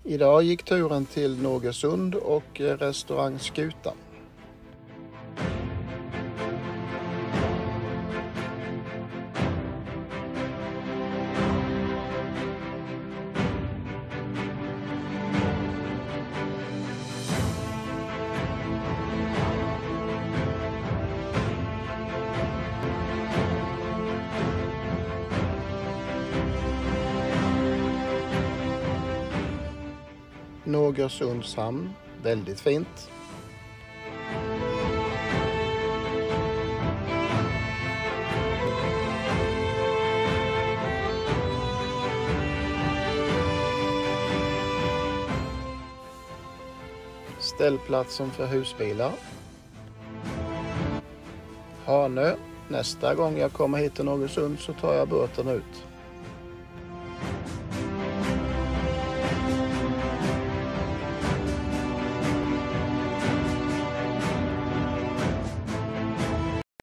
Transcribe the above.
Idag gick turen till Någersund och restaurang Skutan. Någersunds hamn, väldigt fint. Ställplatsen för husbilar. Hanö, nästa gång jag kommer hit till Någersund så tar jag båten ut.